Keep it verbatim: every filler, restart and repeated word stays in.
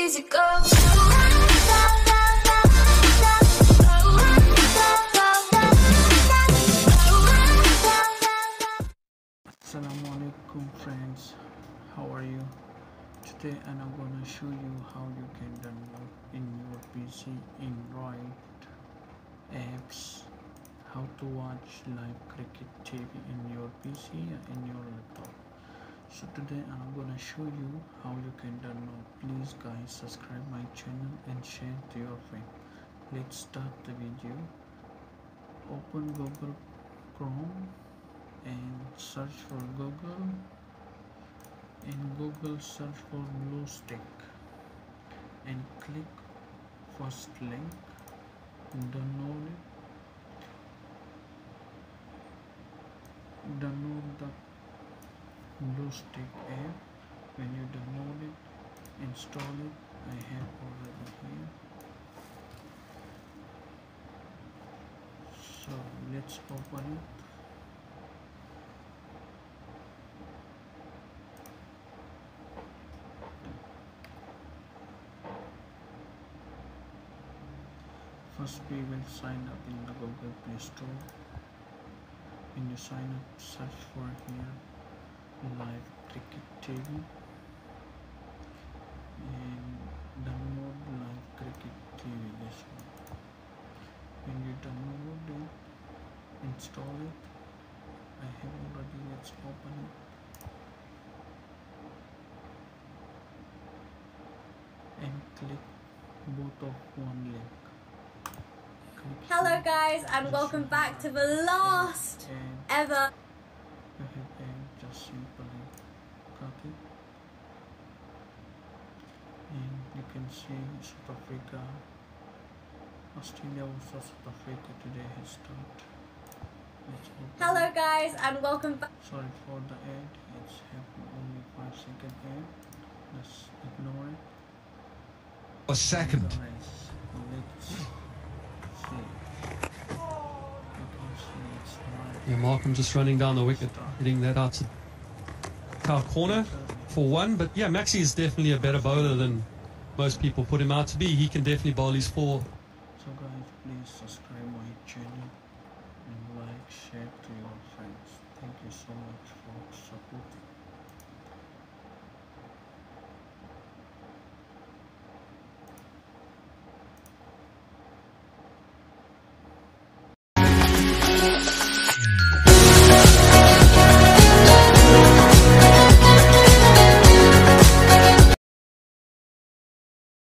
easy go. Assalamualaikum friends, how are you? Today I'm gonna show you how you can download in your P C Android apps how to watch live cricket T V in your P C and in your laptop. So today I'm gonna show you how you can download. Please guys, subscribe my channel and share to your friend. Let's start the video. Open Google Chrome and search for Google. In Google search for BlueStack and click first link, download it, download the BlueStack app. When you download it, install it. I have already here. So let's open it. First we will sign up in the Google Play Store. When you sign up, search for here live cricket T V and download live cricket T V, this one. When you download it, install it. I have already. Let's open it. And click both of one link. Hello guys, and welcome back to the last ever. You have and just simply cut it, and you can see South Africa, Australia versus South Africa today has started. Hello guys, and welcome back. Sorry for the ad, it's have only five second ad. Let's ignore it. A second. Let's see. Yeah, Markham just running down the wicket, hitting that out to our corner for one. But yeah, Maxi is definitely a better bowler than most people put him out to be. He can definitely bowl his four. So guys, please subscribe.